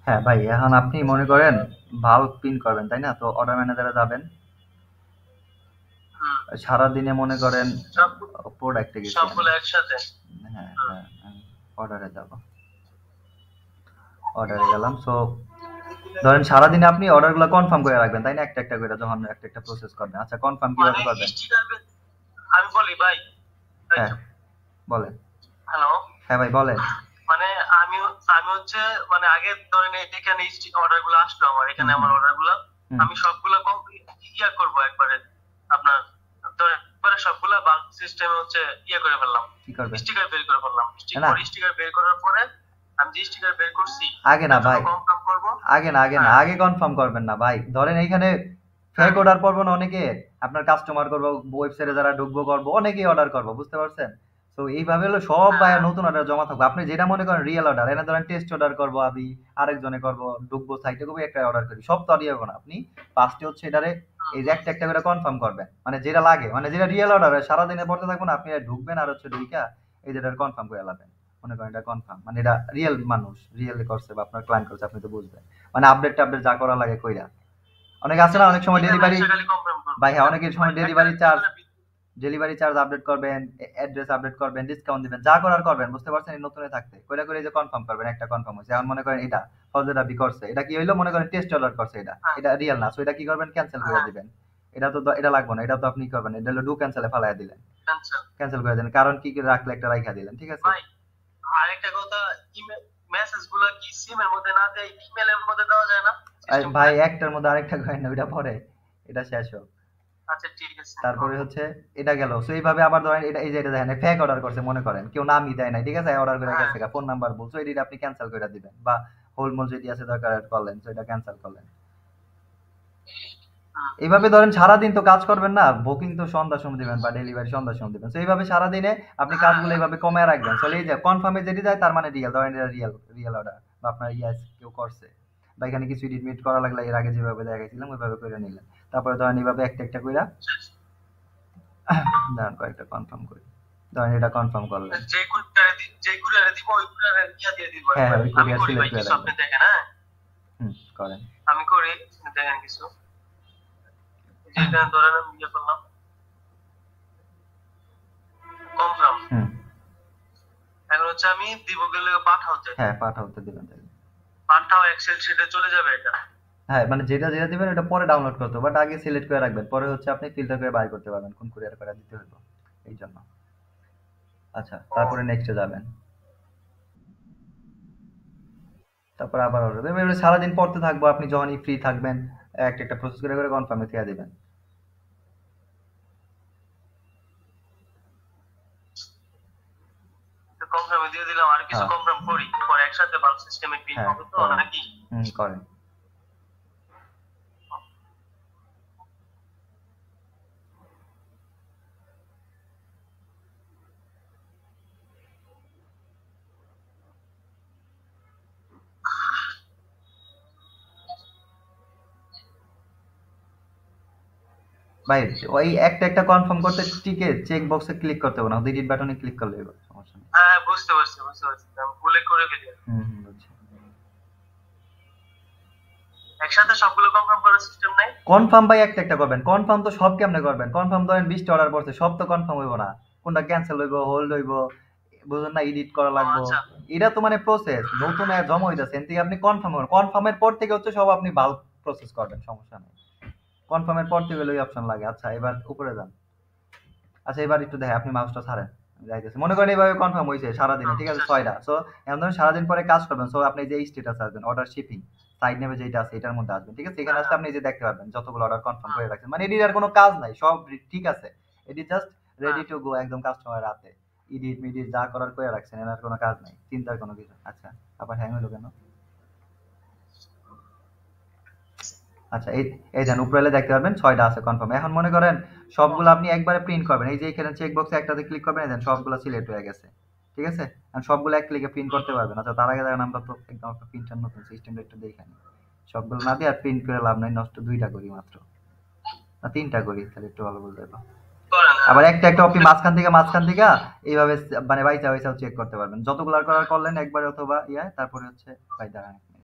হ্যাঁ ভাই, এখন আপনি মনে করেন ভালো পিন করবেন, তাই না? তো অর্ডার ম্যানেজারে যাবেন। হুম। সারাদিনে মনে করেন সব প্রোডাক্টে গেছি আমি। সবগুলো একসাথে। হ্যাঁ হুম। হ্যাঁ, আমি অর্ডারে যাব। অর্ডারে গেলাম। সো ধরেন সারাদিনে আপনি অর্ডারগুলো কনফার্ম করে রাখবেন, তাই না? একটা একটা করে যখন একটা একটা প্রসেস করবেন। আচ্ছা, কনফার্ম মানে কিভাবে করবেন? স্টিকার, আমি বলি ভাই, এই হ্যাঁ, তো, বলেন। হ্যালো। হ্যাঁ ভাই, বলেন। মানে আমি আমি হচ্ছে মানে আগে ধরেন এখানে অর্ডার গুলো আসলো, আমার হুম এখানে হুম আমার অর্ডার গুলো হুম। আমি সবগুলা ইয়া করবো একবারে, আপনার ধরেন একবারে সবগুলা বাল্ক সিস্টেমে হচ্ছে ইয়া করে ফেললাম, কি করবেন? স্টিকার বের করে ফেললাম। না, স্টিকার বের করার পরে আমি যে স্টিকার বের করছি আগে না এটার জন্য ভাই। কনফার্ম করবো। আগে না, হ্যাঁ। আগে কনফার্ম করবেন না ভাই। ধরেন এইখানে ফেক হ্যাঁ। অর্ডার করবো না অনেকে, আপনার কাস্টমার করবো, ওয়েবসাইটে যারা ঢুকবো করবো, অনেকেই অর্ডার করবো, বুঝতে পারছেন? তো এইভাবে হলো সব হ্যাঁ। ভাই হ্যাঁ। নতুন অর্ডার জমা থাকবে। আপনি যেটা মনে করেন রিয়েল অর্ডার, এনে ধরেন টেস্ট অর্ডার করবো আমি, আরেকজনে করবো, ঢুকবো সাইটে করবো, একটা অর্ডার করি, সব তো আর ইয়ে হবে না। আপনি ফার্স্টে হচ্ছে এটারে হুম, এই যে হুম। একটা একটা করে কনফার্ম করবেন, মানে যেটা লাগে, মানে যেটা রিয়েল অর্ডার হয় সারাদিনে পড়তে থাকবো না, আপনি ঢুকবেন আর হচ্ছে ঢুইকা এই যেটা কনফার্ম করে লাবেন। মনে করেন এটা কনফার্ম, মানে এটা রিয়েল মানুষ রিয়েলি করছে বা আপনার ক্লায়েন্ট করছে, আপনি তো বুঝবেন। মানে আপডেট টাপডেট যা করা লাগে কইরা। অনেকে আছে না, অনেক সময় দিনের ডেলিভারি, ম্যাচটা খালি কনফার্ম করবো, ভাই হ্যাঁ, তাই না? অনেকের মানে সময় একটা ভিতরে ডেলিভারি চার্জ আপডেট করবেন, অ্যাড্রেস আপডেট করবেন, ডিসকাউন্ট দিবেন, যা করার করবেন, বুঝতে পারছেন? এই নতুনে থাকতে কইরা করে এই যে কনফার্ম করবেন, একটা কনফার্ম হয়েছে। এখন মনে করেন এটা ফজলে রাব্বি করছে, এটা কি হইলো? মনে করেন টেস্ট অর্ডার করছে, এটা হ্যাঁ। এটা রিয়েল না। সো এটা কি করবেন? ক্যান্সেল করে হ্যাঁ। দিবেন। এটা তো এটা লাগবে না, এটা তো আপনি করবেন, এটা হলো ডু ক্যান্সেলে ফালাইয়া দিলেন, ক্যান্সেল। ক্যান্সেল করে দেন। কারণ কি কি রাখলে একটা রাইখা দিলেন, ঠিক আছে? ভাই আরেকটা কথা, ইমেল মেসেজ গুলো কি সিমের মধ্যে না দিয়ে ইমেলের মধ্যে দেওয়া যায় না আর সিস্টেম ভাই করে? একটার মধ্যে আরেকটা করেন না, ওইটা পরে, এটা শেষ হোক। আচ্ছা ঠিক আছে, তারপরে ওকে। হচ্ছে এটা গেল। সো এইভাবে আবার ধরেন এটা, এই যে এটা দেখেন ফেক অর্ডার করছে, মনে করেন কেউ নামই দেয় নাই, ঠিক আছে? অর্ডার করে হ্যাঁ। গেছে, ফোন নাম্বার বলছো, এটি আপনি ক্যান্সেল করে দিবেন, বা হোলমোল যেটি আছে দরকার করলেন, তো এটা ক্যান্সেল করলেন। হুম। এইভাবে ধরেন সারাদিন তো কাজ করবেন না, বুকিং তো সন্ধ্যার সময় দিবেন বা ডেলিভারি সন্ধ্যার সময় দিবেন। তো এইভাবে সারাদিনে আপনি হ্যাঁ। কাজগুলো হ্যাঁ। এইভাবে কমায় রাখবেন। চলে এই যে কনফার্মে যেটি যায় তার মানে রিয়েল, ধরেন এটা রিয়েল, রিয়েল অর্ডার বা আপনার ইয়াস কেউ করছে, বা এখানে কিছু এডিট মিট করা লাগলে এর আগে যেভাবে দেখাইছিলাম ওইভাবে করে নিলেন। তারপরে ধরেন এইভাবে একটা একটা কইরা দাঁড়ান কয়েকটা কনফার্ম করি। ধরেন এটা কনফার্ম করলেন। যে কুরিয়ারে দিব ওই কুরিয়ারে ইয়া দিয়ে দিব হ্যাঁ হ্যাঁ, একবারে। ওই আমি কুরিয়ার করি সিলেক্ট ভাই করে কিছু, আপনি রাখবেন। দেখেন। হ্যাঁ, হুম, করেন। আমি করি, দেখেন কিছু। যেটা ধরেন আমি ইয়ে করলাম, কনফার্ম। হুম। এখন হচ্ছে আমি দিব গেলে পাঠাওতে, হ্যাঁ, পাঠাতে দিবেন তাহলে। পাঠাও এক্সেল শিটে চলে যাবে এটা। হ্যাঁ, মানে যেটা যেটা দিবেন ওটা পরে ডাউনলোড করতে হবে, বাট আগে সিলেক্ট করে রাখবেন, পরে হচ্ছে আপনি ফিল্টার করে বাইর করতে পারবেন কোন কুরিয়ার করে দিতে হইব, এই জন্য। আচ্ছা, ও। তারপরে নেক্সটে যাবেন। তারপর আবার অর্ডার দেবেন। এবারে সারাদিন পড়তে থাকবো, আপনি যখনই ফ্রি থাকবেন একটা একটা প্রসেস করে করে কনফার্মে দিয়ে দিবেন। কনফার্মে দিয়ে দিলাম, আর কিছু হ্যাঁ কনফার্ম করি, পরে একসাথে বাল্ক সিস্টেমে পিন হ্যাঁ, হবে তো করেন। নাকি? হুম, করেন। ভাই ওই একটা একটা কনফার্ম করতে টিকে চেক বক্সে ক্লিক করতে হবে না, এডিট বাটনে ক্লিক করলে হবে, সমস্যা নেই। হ্যাঁ, বুঝতে পারছি, বুঝতে পারছি, আমি ভুলে করে ফেলি। হুম হুম, বুঝছি। একসাথে সবগুলো কনফার্ম করার সিস্টেম নাই? কনফার্ম ভাই একটা একটা করবেন। কনফার্ম তো সব কেমনে করবেন? কনফার্ম ধরেন 20টা অর্ডার পড়ছে, সব তো কনফার্ম হইব না। কোনটা ক্যান্সেল হইব, হোল্ড হইব, বুঝুন না, এডিট করা ও লাগবো। আচ্ছা। এটা তো মানে প্রসেস নতুন জমা হইতেছে, এর থেকে আপনি কনফার্ম করুন। কনফার্মের পর থেকে হচ্ছে সব আপনি বাল্ক প্রসেস করবেন, সমস্যা নেই। কনফার্মের পর থেকে ওই অপশন লাগে। আচ্ছা, এবার উপরে যান। আচ্ছা, এবার একটু দেখে আপনি মাউসটা ছাড়েন, আমি যাইতেছি। মনে করেন এইভাবে কনফার্ম হয়েছে সারাদিনে, হুম, ঠিক আছে? শেষ। 6টা। সো এখন ধরুন সারাদিন পরে কাজ করবেন, সো আপনি যে স্টেটাস আসবেন অর্ডার শিপিং, সাইড নেমে যেটা আছে এটার মধ্যে আসবেন, ঠিক আছে? এখানে হ্যাঁ। আসলে হ্যাঁ। আপনি এই যে দেখতে পারবেন যতগুলো অর্ডার কনফার্ম হুম। করে রাখছেন, মানে এটির আর কোনো কাজ নাই, সব ঠিক আছে। এটি জাস্ট হ্যাঁ। রেডি টু গো, একদম কাস্টমার রাতে ইডিট মিডিট যা করার করে রাখছেন, এর আর কোনো কাজ নাই, চিন্তার কোনো কিছু। আচ্ছা, আবার হ্যাং হলো কেন? আচ্ছা, এই এই দেন উপরে এলে দেখতে পারবেন 6টা আছে কনফার্ম। এখন মনে করেন সবগুলো আপনি একবারে প্রিন্ট করবেন, এই যে এখানে চেক বক্সে একটাতে ক্লিক করবেন, এই দেন সবগুলো সিলেক্ট হয়ে গেছে, ঠিক আছে? এখন সবগুলো এক ক্লিকে প্রিন্ট করতে পারবেন। আচ্ছা, তার আগে দেখেন আমরা তো একদম একটা প্রিন্টার নতুন সিস্টেমটা একটু দেখে নিই। সবগুলো না দিয়ে আর প্রিন্ট করে লাভ নাই, নষ্ট 2টা করি মাত্র, না 3টা করি, তাহলে একটু ভালো বুঝতে পারবো। করেন, হ্যাঁ। আবার একটা একটা আপনি মাঝখান থেকে এইভাবে মানে বাইচা বাইচাও চেক করতে পারবেন, যতগুলো আর করার করলেন একবারে, অথবা ইয়া, তারপরে হচ্ছে ভাই দাঁড়ান।